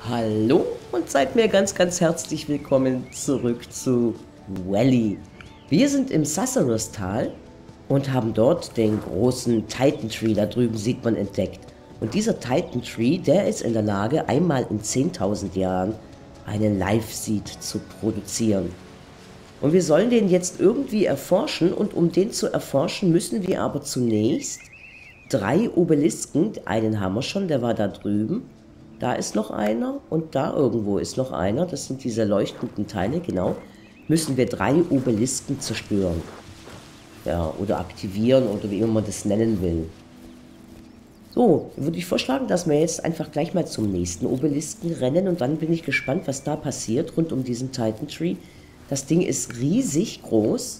Hallo und seid mir ganz, ganz herzlich willkommen zurück zu Valley. Wir sind im Sassuras-Tal und haben dort den großen Titan Tree, da drüben sieht man, entdeckt. Und dieser Titan Tree, der ist in der Lage, einmal in 10.000 Jahren einen Live-Seed zu produzieren. Und wir sollen den jetzt irgendwie erforschen, und um den zu erforschen, müssen wir aber zunächst 3 Obelisken, einen haben wir schon, der war da drüben, da ist noch einer und da irgendwo ist noch einer, das sind diese leuchtenden Teile, genau, müssen wir 3 Obelisken zerstören. Ja, oder aktivieren oder wie immer man das nennen will. So, würde ich vorschlagen, dass wir jetzt einfach gleich mal zum nächsten Obelisken rennen, und dann bin ich gespannt, was da passiert rund um diesen Titan Tree. Das Ding ist riesig groß.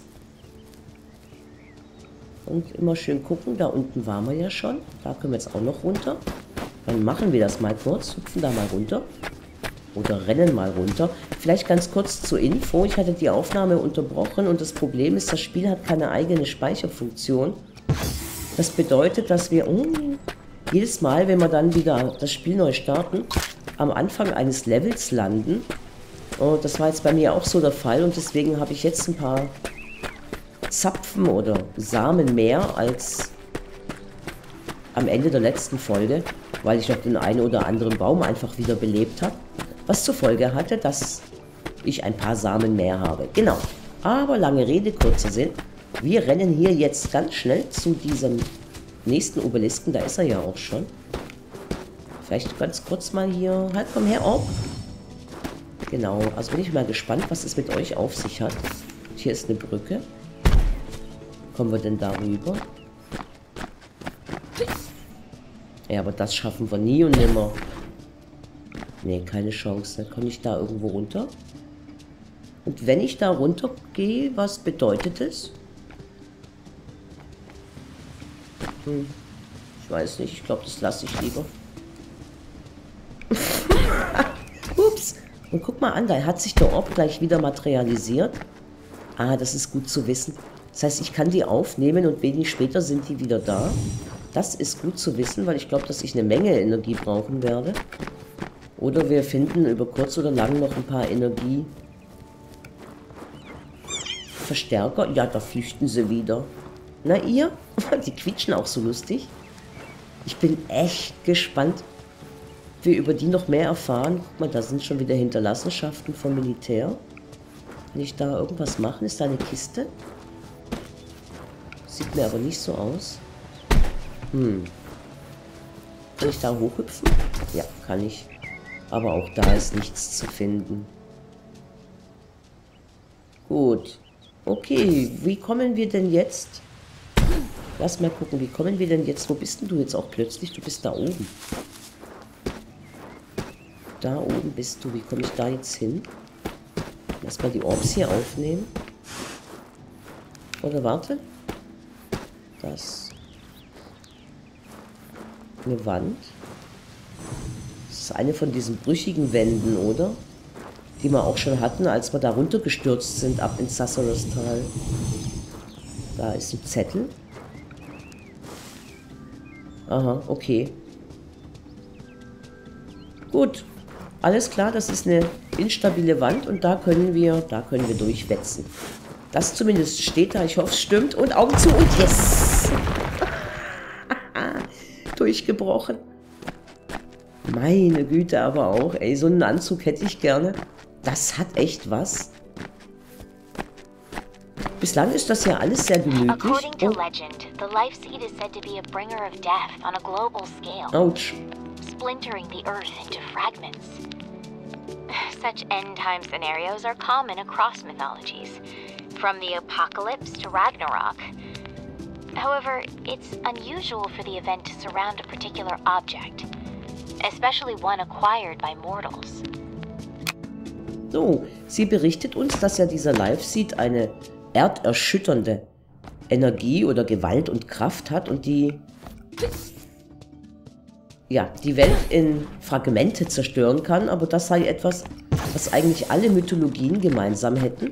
Und immer schön gucken, da unten waren wir ja schon. Da können wir jetzt auch noch runter. Dann machen wir das mal kurz, hüpfen da mal runter. Oder rennen mal runter. Vielleicht ganz kurz zur Info, ich hatte die Aufnahme unterbrochen und das Problem ist, das Spiel hat keine eigene Speicherfunktion. Das bedeutet, dass wir jedes Mal, wenn wir dann wieder das Spiel neu starten, am Anfang eines Levels landen. Und das war jetzt bei mir auch so der Fall, und deswegen habe ich jetzt ein paar Zapfen oder Samen mehr als am Ende der letzten Folge, weil ich noch den einen oder anderen Baum einfach wieder belebt habe, was zur Folge hatte, dass ich ein paar Samen mehr habe. Genau, aber lange Rede, kurzer Sinn. Wir rennen hier jetzt ganz schnell zu diesem nächsten Obelisken, da ist er ja auch schon. Vielleicht ganz kurz mal hier, halt, komm her, oh. Genau, also bin ich mal gespannt, was es mit euch auf sich hat. Hier ist eine Brücke. Kommen wir denn darüber? Ja, aber das schaffen wir nie und nimmer. Nee, keine Chance. Komme ich da irgendwo runter? Und wenn ich da runter gehe, was bedeutet es? Ich weiß nicht. Ich glaube, das lasse ich lieber. Ups. Und guck mal an, da hat sich der Orb gleich wieder materialisiert. Ah, das ist gut zu wissen. Das heißt, ich kann die aufnehmen und wenig später sind die wieder da. Das ist gut zu wissen, weil ich glaube, dass ich eine Menge Energie brauchen werde. Oder wir finden über kurz oder lang noch ein paar Energieverstärker. Ja, da flüchten sie wieder. Na ihr? Die quietschen auch so lustig. Ich bin echt gespannt, ob wir über die noch mehr erfahren. Guck mal, da sind schon wieder Hinterlassenschaften vom Militär. Kann ich da irgendwas machen? Ist da eine Kiste? Sieht mir aber nicht so aus. Kann ich da hochhüpfen? Ja, kann ich. Aber auch da ist nichts zu finden. Gut. Okay, wie kommen wir denn jetzt? Lass mal gucken, wie kommen wir denn jetzt? Wo bist denn du jetzt auch plötzlich? Du bist da oben. Da oben bist du. Wie komme ich da jetzt hin? Lass mal die Orbs hier aufnehmen. Oder warte. Das. Eine Wand. Das ist eine von diesen brüchigen Wänden, oder? Die wir auch schon hatten, als wir da runtergestürzt sind, ab ins Sassuras-Tal. Da ist ein Zettel. Aha, okay. Gut. Alles klar, das ist eine instabile Wand und da können wir durchwetzen. Das zumindest steht da, ich hoffe es stimmt. Und Augen zu und yes! Durchgebrochen. Meine Güte, aber auch, ey, so einen Anzug hätte ich gerne. Das hat echt was. Bislang ist das ja alles sehr gemütlich. According to legend, the life seed is said to be a bringer of death on a global scale. Ouch. Splintering the earth into fragments. Such end-time scenarios are common across mythologies, from the apocalypse to Ragnarok. However, it's unusual for the event to surround a particular object, especially one acquired by mortals. So, sie berichtet uns, dass ja dieser Life-Seed eine erderschütternde Energie oder Gewalt und Kraft hat und die Welt in Fragmente zerstören kann, aber das sei etwas, was eigentlich alle Mythologien gemeinsam hätten.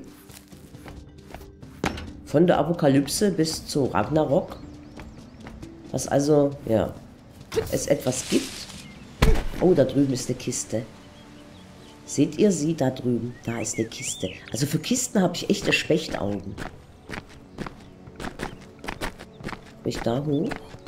Von der Apokalypse bis zu Ragnarok. Dass also, ja, es etwas gibt. Oh, da drüben ist eine Kiste. Seht ihr sie da drüben? Da ist eine Kiste. Also für Kisten habe ich echte Spechtaugen. Komm ich da hoch?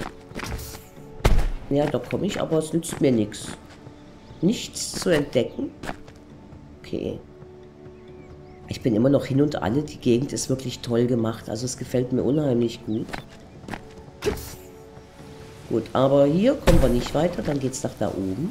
Ja, da komme ich, aber es nützt mir nichts. Nichts zu entdecken? Okay. Ich bin immer noch hin und alle. Die Gegend ist wirklich toll gemacht. Also es gefällt mir unheimlich gut. Gut, aber hier kommen wir nicht weiter. Dann geht es nach da oben.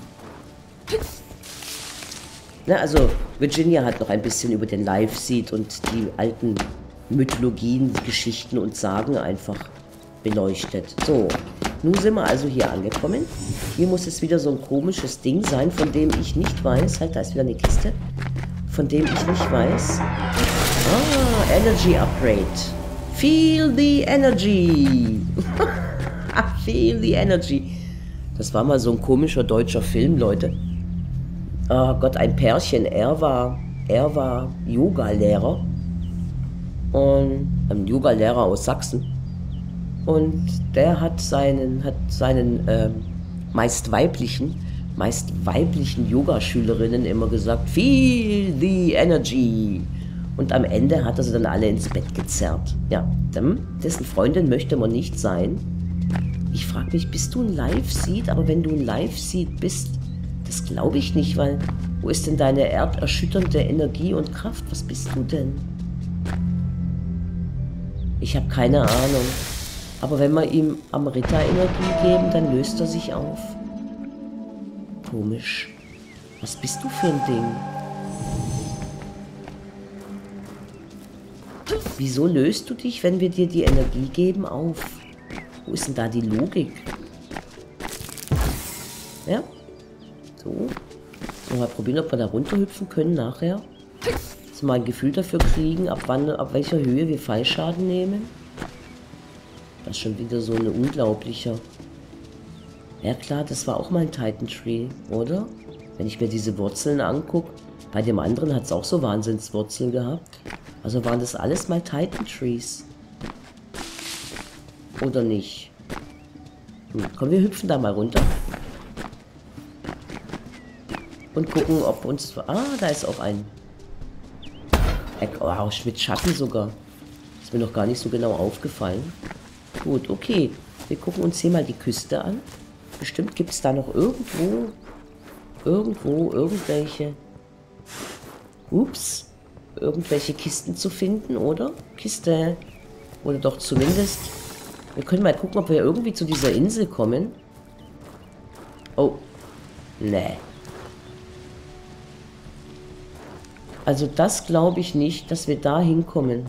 Na, also Virginia hat noch ein bisschen über den Live-Seed und die alten Mythologien, Geschichten und Sagen einfach beleuchtet. So, nun sind wir also hier angekommen. Hier muss es wieder so ein komisches Ding sein, von dem ich nicht weiß. Halt, da ist wieder eine Kiste. Von dem ich nicht weiß. Ah, Energy Upgrade. Feel the Energy. Feel the Energy. Das war mal so ein komischer deutscher Film, Leute. Oh Gott, ein Pärchen. Er war Yoga-Lehrer. Und ein Yoga-Lehrer aus Sachsen. Und der hat seinen meist weiblichen Yogaschülerinnen immer gesagt, feel the energy. Und am Ende hat er sie dann alle ins Bett gezerrt. Ja, dessen Freundin möchte man nicht sein. Ich frage mich, bist du ein Live-Seed? Aber wenn du ein Live-Seed bist, das glaube ich nicht, weil wo ist denn deine erderschütternde Energie und Kraft? Was bist du denn? Ich habe keine Ahnung. Aber wenn wir ihm Amrita-Energie geben, dann löst er sich auf. Komisch. Was bist du für ein Ding? Wieso löst du dich, wenn wir dir die Energie geben, auf? Wo ist denn da die Logik? Ja? So. Mal probieren, ob wir da runterhüpfen können nachher. Dass wir mal ein Gefühl dafür kriegen, ab welcher Höhe wir Fallschaden nehmen. Das ist schon wieder so eine unglaubliche... Ja klar, das war auch mal ein Titan Tree, oder? Wenn ich mir diese Wurzeln angucke. Bei dem anderen hat es auch so Wahnsinnswurzeln gehabt. Also waren das alles mal Titan Trees. Oder nicht? Komm, wir hüpfen da mal runter. Und gucken, ob uns... Ah, da ist auch ein... Oh, mit Schatten sogar. Ist mir noch gar nicht so genau aufgefallen. Gut, okay. Wir gucken uns hier mal die Küste an. Bestimmt gibt es da noch irgendwelche... Ups. Irgendwelche Kisten zu finden, oder? Kiste. Oder doch zumindest... Wir können mal gucken, ob wir irgendwie zu dieser Insel kommen. Oh. Nee. Also das glaube ich nicht, dass wir da hinkommen.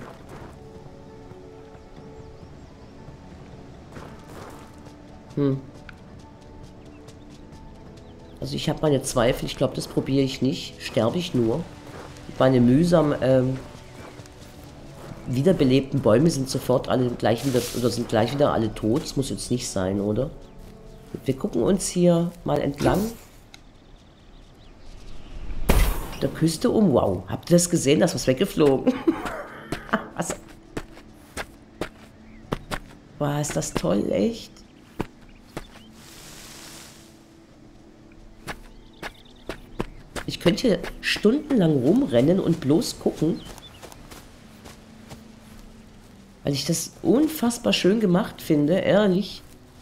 Also ich habe meine Zweifel. Ich glaube, das probiere ich nicht. Sterbe ich nur. Meine mühsam wiederbelebten Bäume sind sofort alle gleich wieder, oder sind gleich wieder alle tot. Das muss jetzt nicht sein, oder? Wir gucken uns hier mal entlang der Küste um. Wow, habt ihr das gesehen? Da ist was weggeflogen. Was? Wow, ist das toll, echt? Ich könnte hier stundenlang rumrennen und bloß gucken, weil ich das unfassbar schön gemacht finde, ehrlich.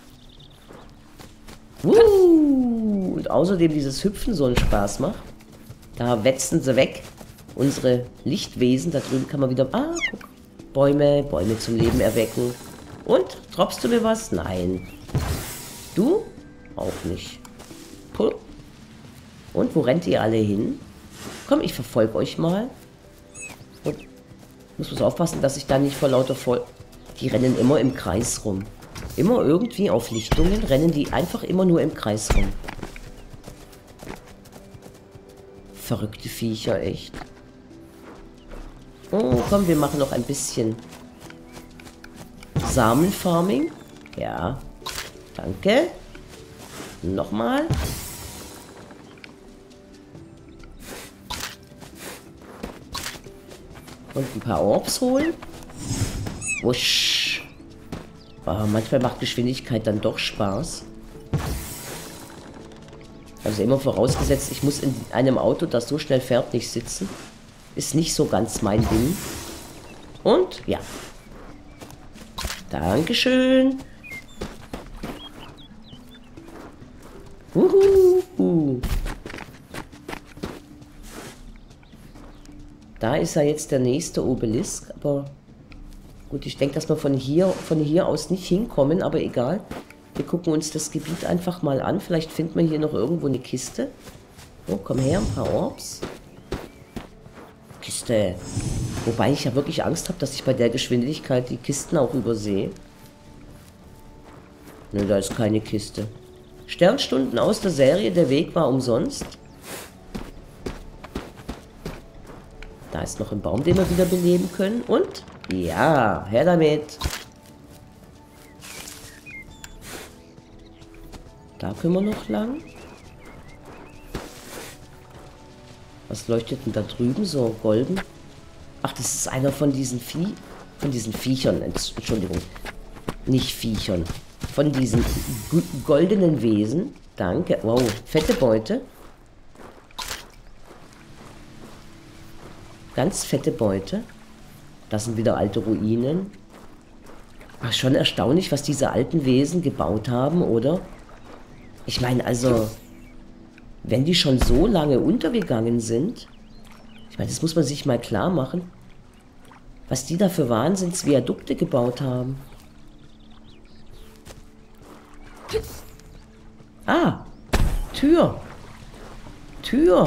Und außerdem dieses Hüpfen so einen Spaß macht. Da wetzen sie weg. Unsere Lichtwesen, da drüben kann man wieder... Ah, guck. Bäume zum Leben erwecken. Und? Droppst du mir was? Nein. Du? Auch nicht. Puh. Und wo rennt ihr alle hin? Komm, ich verfolge euch mal. Und muss bloß aufpassen, dass ich da nicht vor lauter voll... Die rennen immer im Kreis rum. Immer irgendwie auf Lichtungen rennen die einfach immer nur im Kreis rum. Verrückte Viecher, echt. Oh, komm, wir machen noch ein bisschen Samenfarming. Ja, danke. Nochmal. Und ein paar Orbs holen. Wusch. Oh, manchmal macht Geschwindigkeit dann doch Spaß. Also immer vorausgesetzt, ich muss in einem Auto, das so schnell fährt, nicht sitzen. Ist nicht so ganz mein Ding. Und, ja. Dankeschön. Da ist ja jetzt der nächste Obelisk, aber gut, ich denke, dass wir von hier aus nicht hinkommen, aber egal. Wir gucken uns das Gebiet einfach mal an. Vielleicht finden wir hier noch irgendwo eine Kiste. Oh, komm her, ein paar Orbs. Kiste. Wobei ich ja wirklich Angst habe, dass ich bei der Geschwindigkeit die Kisten auch übersehe. Ne, da ist keine Kiste. Sternstunden aus der Serie, der Weg war umsonst. Da ist noch ein Baum, den wir wieder beleben können. Und, ja, her damit. Da können wir noch lang. Was leuchtet denn da drüben so golden? Ach, das ist einer von diesen Viechern. Entschuldigung. Nicht Viechern. Von diesen goldenen Wesen. Danke. Wow, fette Beute. Ganz fette Beute. Das sind wieder alte Ruinen. Ach, schon erstaunlich, was diese alten Wesen gebaut haben, oder? Ich meine, also, wenn die schon so lange untergegangen sind, ich meine, das muss man sich mal klar machen, was die da für Wahnsinnsviadukte gebaut haben. Ah, Tür. Tür.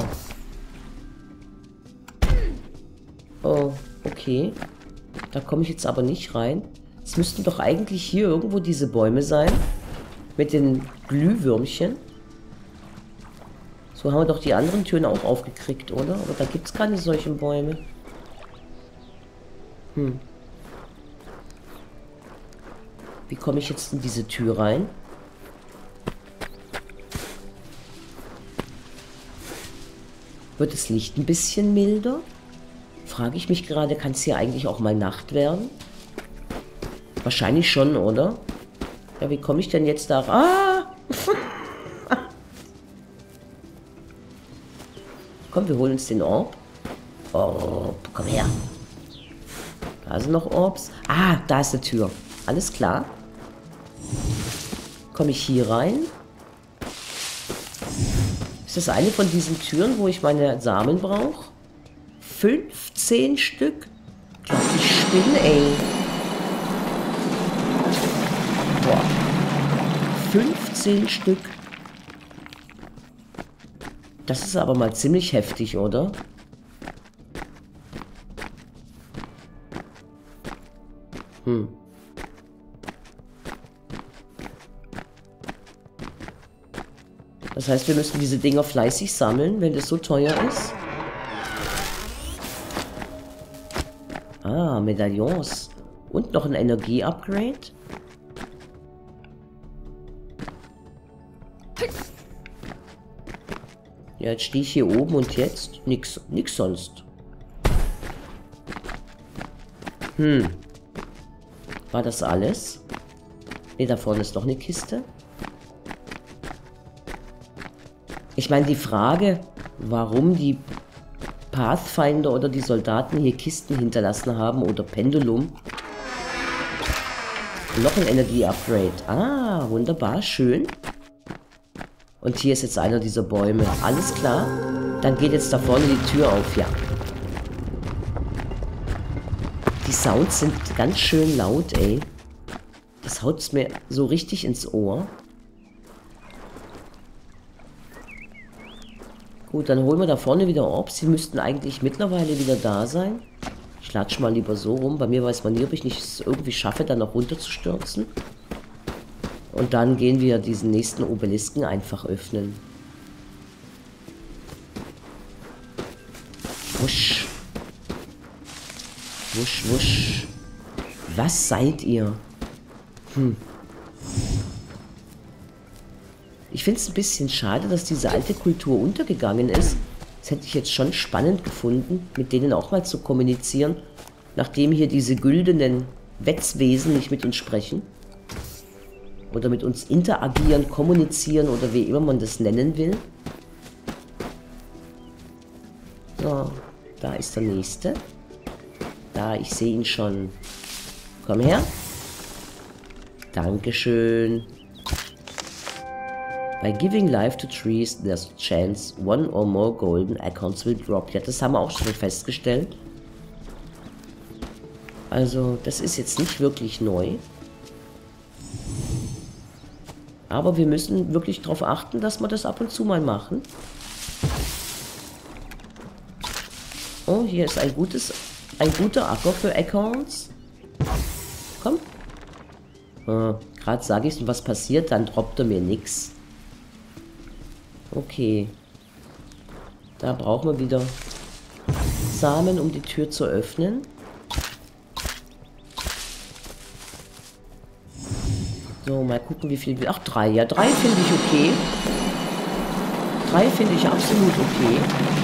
Oh, okay. Da komme ich jetzt aber nicht rein. Es müssten doch eigentlich hier irgendwo diese Bäume sein. Mit den Glühwürmchen. So haben wir doch die anderen Türen auch aufgekriegt, oder? Aber da gibt es keine solchen Bäume. Wie komme ich jetzt in diese Tür rein? Wird das Licht ein bisschen milder? Frage ich mich gerade, kann es hier eigentlich auch mal Nacht werden? Wahrscheinlich schon, oder? Ja, wie komme ich denn jetzt da? Ah! Komm, wir holen uns den Orb. Oh, komm her. Da sind noch Orbs. Ah, da ist eine Tür. Alles klar. Komme ich hier rein? Ist das eine von diesen Türen, wo ich meine Samen brauche? 15 Stück? Ich glaube, ich spinne, ey. Boah. 15 Stück. Das ist aber mal ziemlich heftig, oder? Das heißt, wir müssen diese Dinger fleißig sammeln, wenn das so teuer ist. Ah, Medaillons. Und noch ein Energie-Upgrade. Ja, jetzt stehe ich hier oben und jetzt nix sonst. War das alles? Ne, da vorne ist noch eine Kiste. Ich meine, die Frage, warum die Pathfinder oder die Soldaten hier Kisten hinterlassen haben oder Pendulum. Noch ein Energie-Upgrade. Ah, wunderbar, schön. Und hier ist jetzt einer dieser Bäume. Alles klar. Dann geht jetzt da vorne die Tür auf, ja. Die Sounds sind ganz schön laut, ey. Das haut's mir so richtig ins Ohr. Gut, dann holen wir da vorne wieder Orbs. Sie müssten eigentlich mittlerweile wieder da sein. Ich latsche mal lieber so rum. Bei mir weiß man nie, ob ich nicht es irgendwie schaffe, dann noch runterzustürzen. Und dann gehen wir diesen nächsten Obelisken einfach öffnen. Wusch. Wusch, wusch. Was seid ihr? Ich finde es ein bisschen schade, dass diese alte Kultur untergegangen ist. Das hätte ich jetzt schon spannend gefunden, mit denen auch mal zu kommunizieren, nachdem hier diese güldenen Wetzwesen nicht mit uns sprechen. Oder mit uns interagieren, kommunizieren oder wie immer man das nennen will. So, da ist der nächste. Da, ich sehe ihn schon. Komm her. Dankeschön. By giving life to trees, there's a chance one or more golden acorns will drop. Ja, das haben wir auch schon festgestellt. Also, das ist jetzt nicht wirklich neu. Aber wir müssen wirklich darauf achten, dass wir das ab und zu mal machen. Oh, hier ist ein guter Acker für Acorns. Komm. Gerade sage ich, was passiert, dann droppt er mir nichts. Okay. Da brauchen wir wieder Samen, um die Tür zu öffnen. So, mal gucken, wie viel... Ach, 3. Ja, 3 finde ich okay. 3 finde ich absolut okay.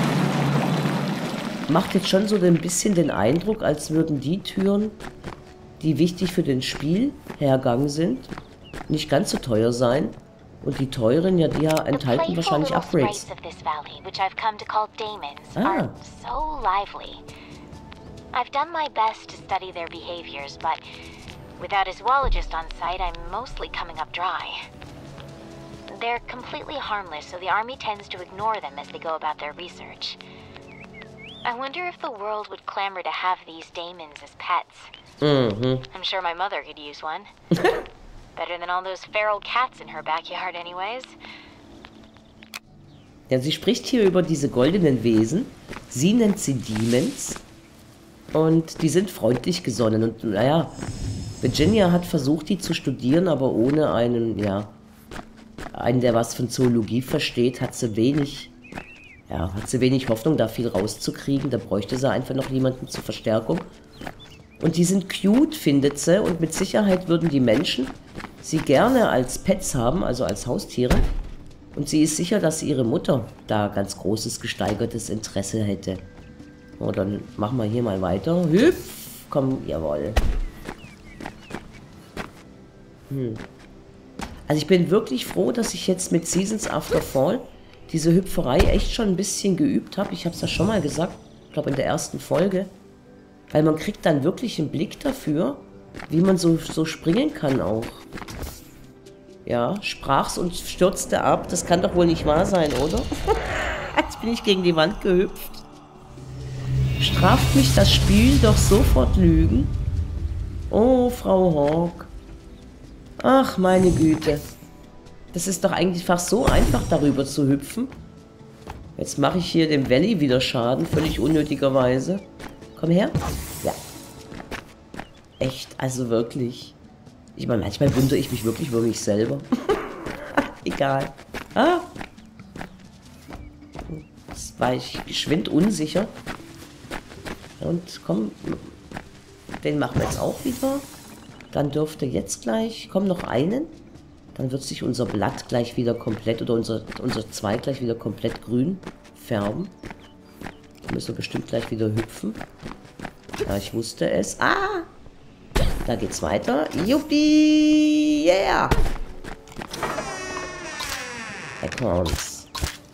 Macht jetzt schon so ein bisschen den Eindruck, als würden die Türen, die wichtig für den Spielhergang sind, nicht ganz so teuer sein. Und die teuren, ja, die enthalten wahrscheinlich Upgrades. Ah. So lively. I've done my best to study their behaviors, but without a zoologist on site, I'm mostly coming up dry. They're completely harmless, so the army tends to ignore them as they go about their research. I wonder if the world would clamor to have these daemons as pets. I'm sure my mother could use one. Better than all those feral cats in her backyard anyways. Ja, sie spricht hier über diese goldenen Wesen. Sie nennt sie Demons. Und die sind freundlich gesonnen. Und naja, Virginia hat versucht, die zu studieren, aber ohne einen, ja, einen, der was von Zoologie versteht, hat sie wenig Hoffnung, da viel rauszukriegen. Da bräuchte sie einfach noch jemanden zur Verstärkung. Und die sind cute, findet sie. Und mit Sicherheit würden die Menschen sie gerne als Pets haben, also als Haustiere. Und sie ist sicher, dass ihre Mutter da ganz großes, gesteigertes Interesse hätte. Oh, dann machen wir hier mal weiter. Hüpf! Komm, jawohl. Also ich bin wirklich froh, dass ich jetzt mit Seasons After Fall diese Hüpferei echt schon ein bisschen geübt habe. Ich habe es ja schon mal gesagt, ich glaube in der ersten Folge. Weil man kriegt dann wirklich einen Blick dafür, wie man so springen kann auch. Ja, sprach's und stürzte ab. Das kann doch wohl nicht wahr sein, oder? Jetzt bin ich gegen die Wand gehüpft. Straft mich das Spiel doch sofort Lügen? Oh, Frau Hawk. Ach, meine Güte. Das ist doch eigentlich fast so einfach, darüber zu hüpfen. Jetzt mache ich hier dem Valley wieder Schaden, völlig unnötigerweise. Komm her. Ja. Echt, also wirklich. Ich meine, manchmal wundere ich mich wirklich über mich selber. Egal. Ah. Jetzt war ich geschwind unsicher. Und komm, den machen wir jetzt auch wieder. Dann dürfte jetzt gleich, komm, noch einen. Dann wird sich unser Blatt gleich wieder komplett, oder unser Zweig gleich wieder komplett grün färben. Da müssen wir bestimmt gleich wieder hüpfen. Ja, ich wusste es. Ah! Da geht's weiter. Juppie! Yeah! Acorns.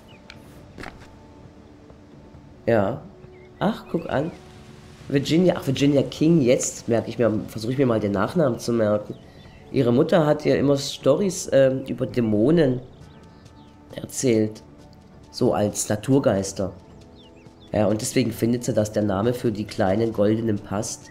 Ja. Ach, guck an. Virginia King, jetzt versuche ich mir mal den Nachnamen zu merken. Ihre Mutter hat ja immer Storys über Dämonen erzählt. So als Naturgeister. Ja, und deswegen findet sie, dass der Name für die kleinen Goldenen passt.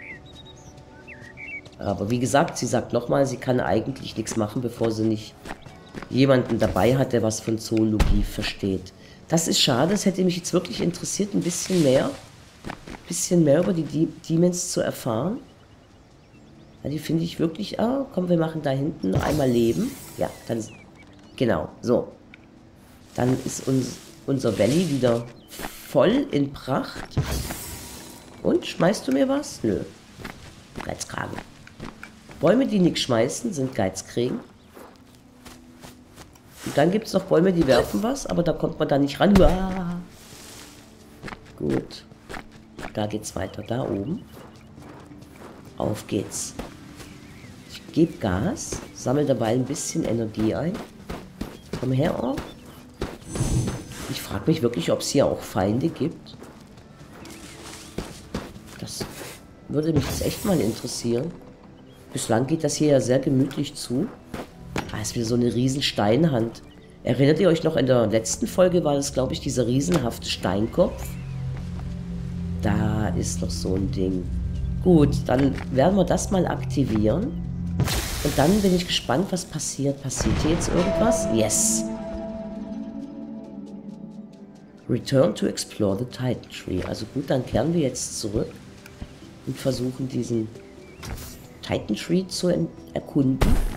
Aber wie gesagt, sie sagt nochmal, sie kann eigentlich nichts machen, bevor sie nicht jemanden dabei hat, der was von Zoologie versteht. Das ist schade, das hätte mich jetzt wirklich interessiert, ein bisschen mehr über die Demons zu erfahren. Ja, die finde ich wirklich... Ah, komm, wir machen da hinten noch einmal Leben. Ja, dann... Genau, so. Dann ist unser Valley wieder voll in Pracht. Und, schmeißt du mir was? Nö. Geizkragen. Bäume, die nichts schmeißen, sind Geizkrägen. Und dann gibt es noch Bäume, die werfen was, aber da kommt man da nicht ran. Uah. Gut. Da geht's weiter, da oben. Auf geht's. Ich gebe Gas, sammle dabei ein bisschen Energie ein. Komm her, oh. Ich frage mich wirklich, ob es hier auch Feinde gibt. Würde mich jetzt echt mal interessieren. Bislang geht das hier ja sehr gemütlich zu. Ah, ist wieder so eine riesen Steinhand. Erinnert ihr euch noch, in der letzten Folge war das, glaube ich, dieser riesenhafte Steinkopf? Da ist noch so ein Ding. Gut, dann werden wir das mal aktivieren. Und dann bin ich gespannt, was passiert. Passiert hier jetzt irgendwas? Yes! Return to explore the Titan Tree. Also gut, dann kehren wir jetzt zurück und versuchen diesen Titan Tree zu erkunden.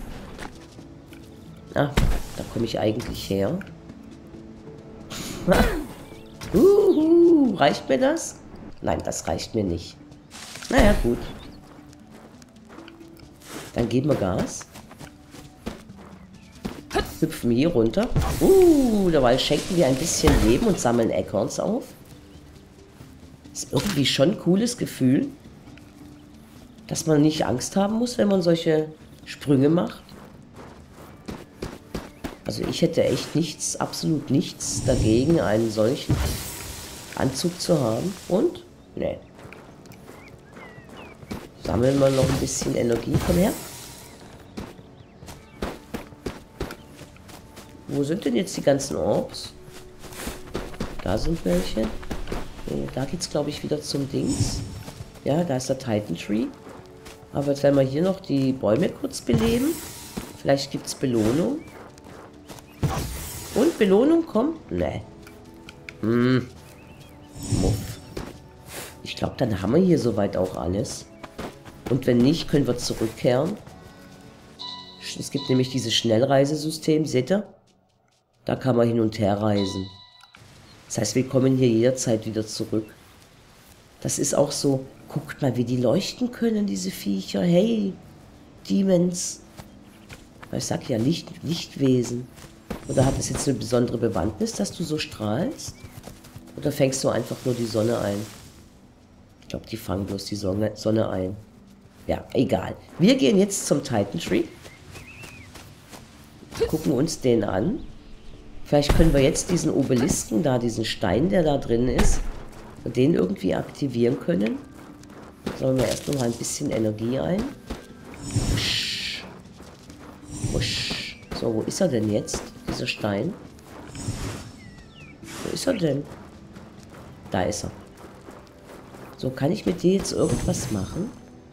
Ah, da komme ich eigentlich her. Reicht mir das? Nein, das reicht mir nicht. Naja, gut. Dann geben wir Gas. Hüpfen hier runter. Dabei schenken wir ein bisschen Leben und sammeln Acorns auf. Ist irgendwie schon ein cooles Gefühl, dass man nicht Angst haben muss, wenn man solche Sprünge macht. Also ich hätte echt nichts, absolut nichts dagegen, einen solchen Anzug zu haben. Und? Nee. Sammeln wir noch ein bisschen Energie. Komm her. Wo sind denn jetzt die ganzen Orbs? Da sind welche. Da geht's, glaube ich, wieder zum Dings. Ja, da ist der Titan Tree. Aber jetzt werden wir hier noch die Bäume kurz beleben. Vielleicht gibt es Belohnung. Und Belohnung kommt? Nee. Muff. Ich glaube, dann haben wir hier soweit auch alles. Und wenn nicht, können wir zurückkehren. Es gibt nämlich dieses Schnellreisesystem, seht ihr? Da kann man hin und her reisen. Das heißt, wir kommen hier jederzeit wieder zurück. Das ist auch so, guckt mal, wie die leuchten können, diese Viecher. Hey, Demons. Ich sag ja, Lichtwesen. Oder hat es jetzt eine besondere Bewandtnis, dass du so strahlst? Oder fängst du einfach nur die Sonne ein? Ich glaube, die fangen bloß die Sonne ein. Ja, egal. Wir gehen jetzt zum Titan Tree. Gucken uns den an. Vielleicht können wir jetzt diesen Obelisken da, diesen Stein, der da drin ist, den irgendwie aktivieren können. Sammeln wir erst noch mal ein bisschen Energie ein. Husch. Husch. So, wo ist er denn jetzt, dieser Stein? Wo ist er denn? Da ist er. So, kann ich mit dir jetzt irgendwas machen?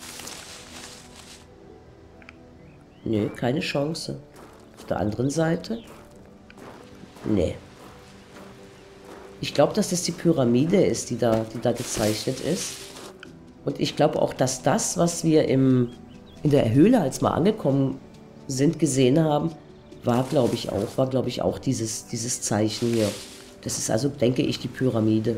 Nö, keine Chance. Auf der anderen Seite? Nee. Ich glaube, dass das die Pyramide ist, die da gezeichnet ist. Und ich glaube auch, dass das, was wir in der Höhle, als wir angekommen sind, gesehen haben, war, glaube ich, auch dieses Zeichen hier. Das ist also, denke ich, die Pyramide.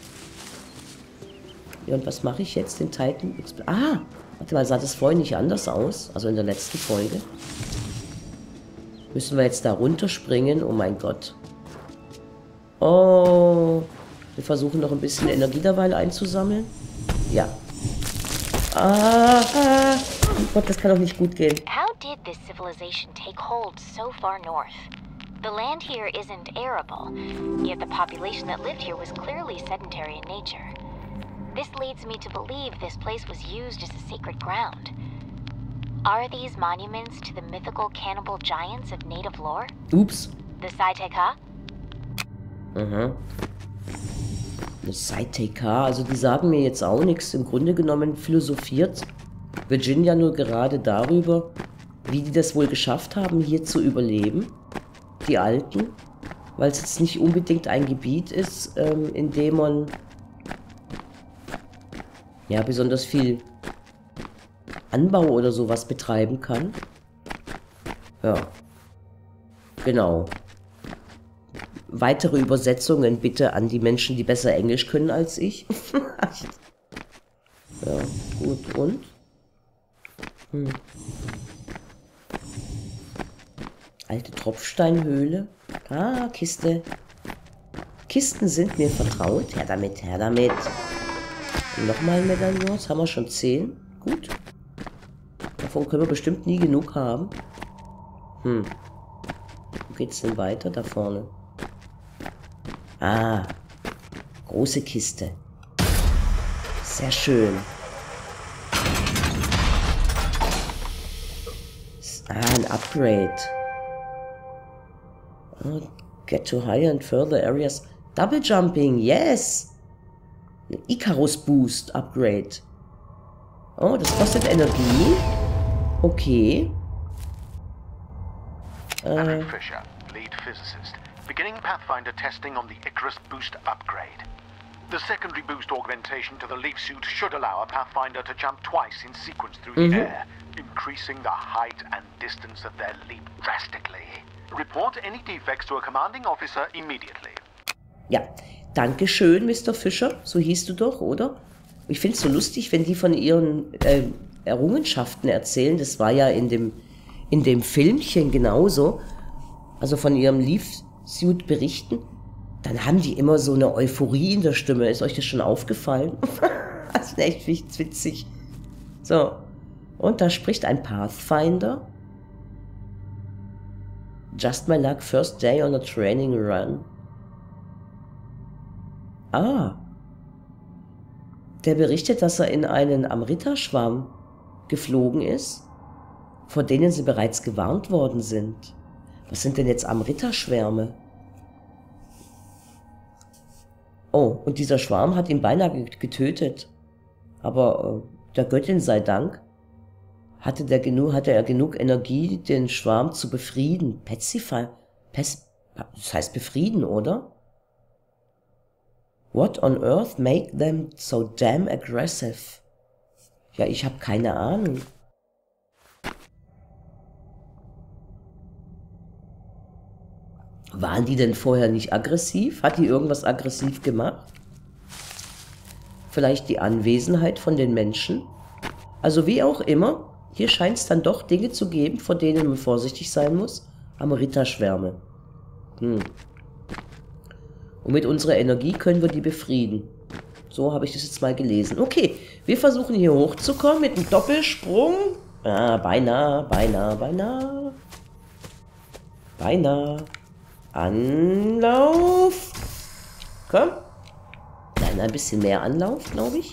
Ja, und was mache ich jetzt? Den Titan? Ah! Warte mal, sah das vorhin nicht anders aus? Also in der letzten Folge. Müssen wir jetzt da runterspringen? Oh mein Gott. Oh. Wir versuchen noch ein bisschen Energie derweil einzusammeln. Ja. Oh Gott, das kann doch nicht gut gehen. How did this civilization take hold so far north? The land here isn't arable, yet the population that lived here was clearly sedentary in nature. This leads me to believe this place was used as a sacred ground. Are these monuments to the mythical cannibal giants of native lore? Ups. The Saiteka? Aha. Eine Saiteka, also die sagen mir jetzt auch nichts. Im Grunde genommen philosophiert Virginia nur gerade darüber, wie die das wohl geschafft haben, hier zu überleben. Die Alten. Weil es jetzt nicht unbedingt ein Gebiet ist, in dem man ja besonders viel Anbau oder sowas betreiben kann. Ja. Genau. Weitere Übersetzungen bitte an die Menschen, die besser Englisch können als ich. Ja, gut. Und? Alte Tropfsteinhöhle. Ah, Kiste. Kisten sind mir vertraut. Her damit, her damit. Nochmal Medaillons. Haben wir schon 10. Gut. Davon können wir bestimmt nie genug haben. Wo geht's denn weiter? Da vorne. Ah. Große Kiste. Sehr schön. Ah, ein Upgrade. Oh, get to higher and further areas. Double Jumping, yes! Ein Icarus Boost Upgrade. Oh, das kostet Energie. Okay. Patrick Fisher, lead physicist, beginning Pathfinder testing on the Icarus Boost upgrade. The secondary boost augmentation to the leaf suit should allow a Pathfinder to jump twice in sequence through the air, increasing the height and distance of their leap drastically. Report any defects to a commanding officer immediately. Ja, danke schön, Mr. Fischer. So hieß du doch, oder? Ich finde es so lustig, wenn die von ihren Errungenschaften erzählen. Das war ja in dem Filmchen genauso. Also von ihrem Leaf-Suit berichten. Dann haben die immer so eine Euphorie in der Stimme. Ist euch das schon aufgefallen? Das ist echt witzig. So. Und da spricht ein Pathfinder. Just my luck, first day on a training run. Ah. Der berichtet, dass er in einen Amrita-Schwarm geflogen ist, vor denen sie bereits gewarnt worden sind. Was sind denn jetzt Amrita-Schwärme? Oh, und dieser Schwarm hat ihn beinahe getötet. Aber der Göttin sei Dank hatte er genug Energie, den Schwarm zu befrieden. Pacify. Das heißt befrieden, oder? What on earth make them so damn aggressive? Ja, ich habe keine Ahnung. Waren die denn vorher nicht aggressiv? Hat die irgendwas aggressiv gemacht? Vielleicht die Anwesenheit von den Menschen? Also wie auch immer, hier scheint es dann doch Dinge zu geben, vor denen man vorsichtig sein muss. Amrita-Schwärme. Und mit unserer Energie können wir die befrieden. So habe ich das jetzt mal gelesen. Okay, wir versuchen hier hochzukommen mit einem Doppelsprung. Ah, beinahe. Anlauf. Komm. Dann ein bisschen mehr Anlauf, glaube ich.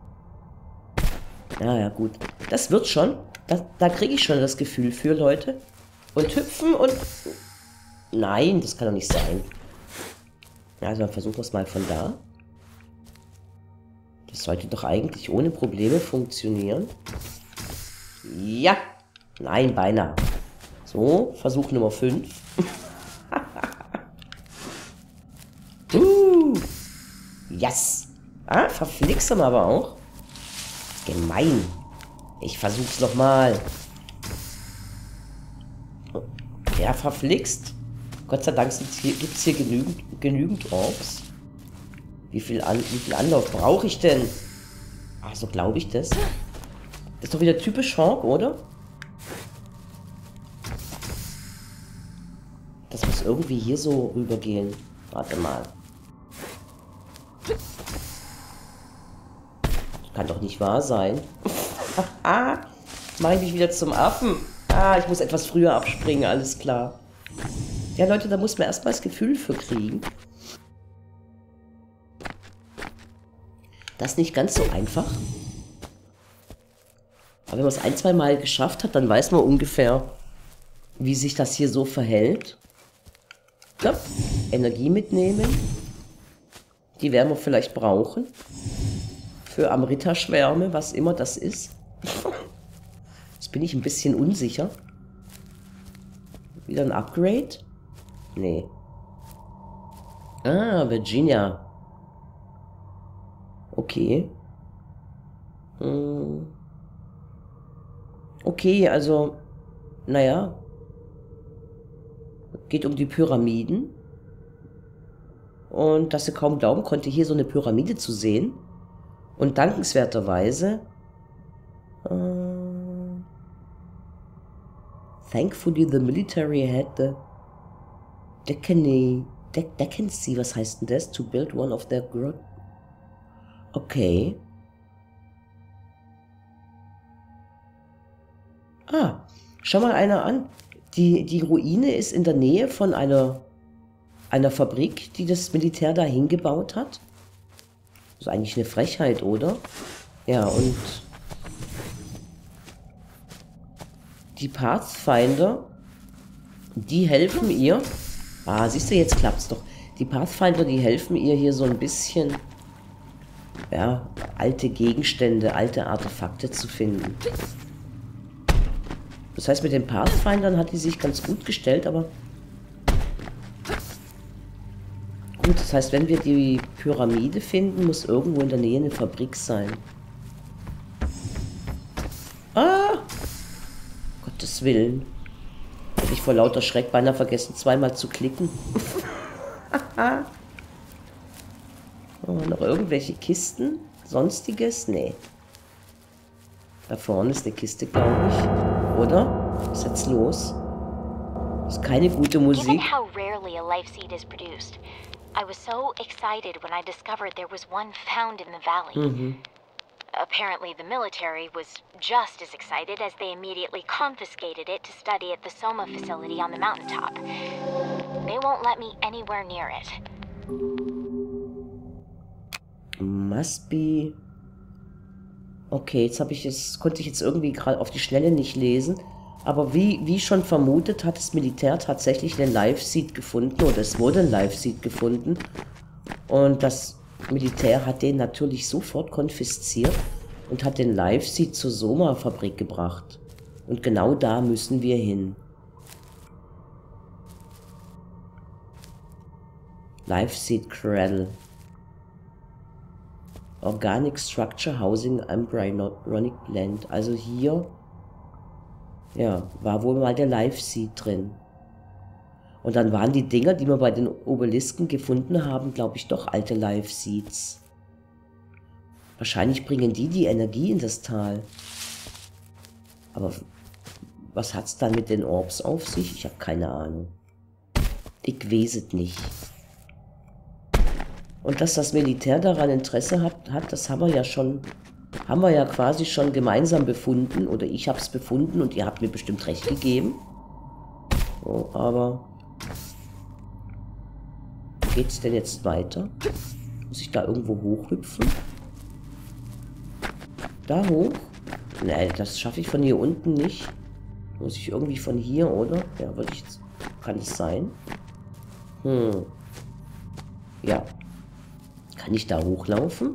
Ja, gut. Das wird schon. Da kriege ich schon das Gefühl für, Leute. Und hüpfen und... Nein, das kann doch nicht sein. Also dann versuchen wir es mal von da. Das sollte doch eigentlich ohne Probleme funktionieren. Ja. Nein, beinahe. So, Versuch Nummer 5. Yes. Ah, verflixen aber auch. Gemein. Ich versuch's nochmal. Ja, verflixt. Gott sei Dank gibt es hier genügend Orbs. Wie viel Anlauf brauche ich denn? Ach, so glaube ich das. Das ist doch wieder typisch Hawk, oder? Das muss irgendwie hier so rübergehen. Warte mal. Das kann doch nicht wahr sein. Mache ich mich wieder zum Affen. Ich muss etwas früher abspringen, alles klar. Ja, Leute, da muss man erstmal das Gefühl für kriegen. Das ist nicht ganz so einfach. Aber wenn man es 1-2 Mal geschafft hat, dann weiß man ungefähr, wie sich das hier so verhält. Ja, Energie mitnehmen. Die werden wir vielleicht brauchen. Für Amrita-Schwärme, was immer das ist. Jetzt bin ich ein bisschen unsicher. Wieder ein Upgrade? Nee. Ah, Virginia. Okay. Okay, also, naja. Geht um die Pyramiden. Und dass sie kaum glauben konnte, hier so eine Pyramide zu sehen. Und dankenswerterweise thankfully the military had the decency, was heißt denn das? To build one of their Okay. Schau mal einer an. Die Ruine ist in der Nähe von einer Fabrik, die das Militär da hingebaut hat. Das ist eigentlich eine Frechheit, oder? Ja, und die Pathfinder, die helfen ihr. Ah, siehst du, jetzt klappt's doch. Die Pathfinder, die helfen ihr hier so ein bisschen, ja, alte Gegenstände, alte Artefakte zu finden. Das heißt, mit den Pathfindern hat die sich ganz gut gestellt, aber gut, das heißt, wenn wir die Pyramide finden, muss irgendwo in der Nähe eine Fabrik sein. Ah! Gottes Willen. Hätte ich vor lauter Schreck beinahe vergessen, zweimal zu klicken. Oh, noch irgendwelche Kisten? Sonstiges? Nee. Da vorne ist eine Kiste, glaube ich. Oder? Was ist jetzt los? Das ist keine gute Musik. Given how rarely a life seed is produced, I was so excited when I discovered there was one found in the valley. Apparently the military was just as excited as they immediately confiscated it to study at the Soma facility on the mountaintop. They won't let me anywhere near it. Must be... Okay, jetzt konnte ich jetzt irgendwie gerade auf die Schnelle nicht lesen. Aber wie schon vermutet, hat das Militär tatsächlich einen Live-Seed gefunden. Oder es wurde ein Live-Seed gefunden. Und das Militär hat den natürlich sofort konfisziert und hat den Live-Seed zur Soma-Fabrik gebracht. Und genau da müssen wir hin. Live-Seed Cradle. Organic Structure Housing Embryonic Plant. Also hier, ja, war wohl mal der Live-Seed drin. Und dann waren die Dinger, die wir bei den Obelisken gefunden haben, glaube ich, doch alte Live-Seeds. Wahrscheinlich bringen die Energie in das Tal. Aber was hat es dann mit den Orbs auf sich? Ich habe keine Ahnung. Ich weiß es nicht. Und dass das Militär daran Interesse hat, das haben wir ja quasi schon gemeinsam befunden. Oder ich habe es befunden und ihr habt mir bestimmt recht gegeben. So, aber geht's denn jetzt weiter? Muss ich da irgendwo hochhüpfen? Da hoch? Nee, das schaffe ich von hier unten nicht. Muss ich irgendwie von hier, oder? Ja, kann es sein? Ja. Kann ich da hochlaufen?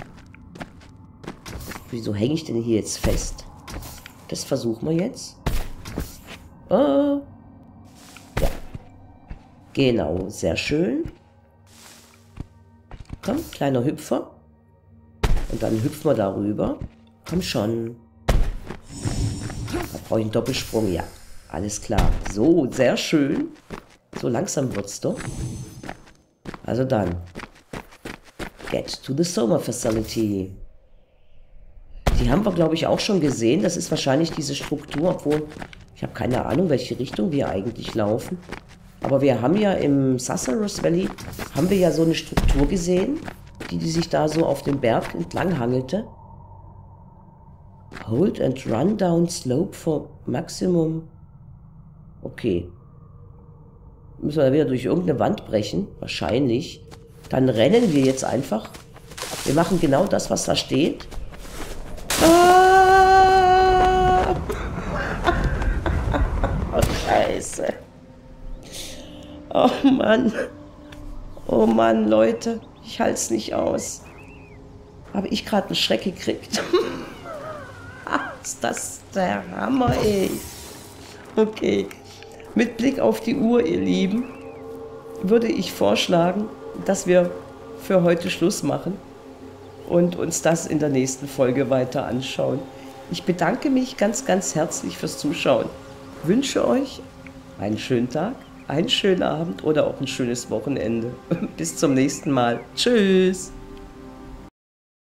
Wieso hänge ich denn hier jetzt fest? Das versuchen wir jetzt. Ja. Genau, sehr schön. Komm, kleiner Hüpfer. Und dann hüpfen wir darüber. Komm schon. Da brauche ich einen Doppelsprung. Ja, alles klar. So, sehr schön. So langsam wird's doch. Also dann. Get to the Soma Facility. Die haben wir, glaube ich, auch schon gesehen. Das ist wahrscheinlich diese Struktur, obwohl ich habe keine Ahnung, welche Richtung wir eigentlich laufen. Aber wir haben ja im Sassaros Valley, haben wir ja so eine Struktur gesehen, die sich da so auf dem Berg entlang hangelte. Hold and run down slope for maximum. Okay. Müssen wir wieder durch irgendeine Wand brechen? Wahrscheinlich. Dann rennen wir jetzt einfach. Wir machen genau das, was da steht. Ah! Oh, Scheiße. Oh Mann. Oh Mann, Leute. Ich halte es nicht aus. Habe ich gerade einen Schreck gekriegt. Ist das der Hammer, ey. Okay. Mit Blick auf die Uhr, ihr Lieben, würde ich vorschlagen, dass wir für heute Schluss machen und uns das in der nächsten Folge weiter anschauen. Ich bedanke mich ganz, ganz herzlich fürs Zuschauen. Wünsche euch einen schönen Tag, einen schönen Abend oder auch ein schönes Wochenende. Bis zum nächsten Mal. Tschüss.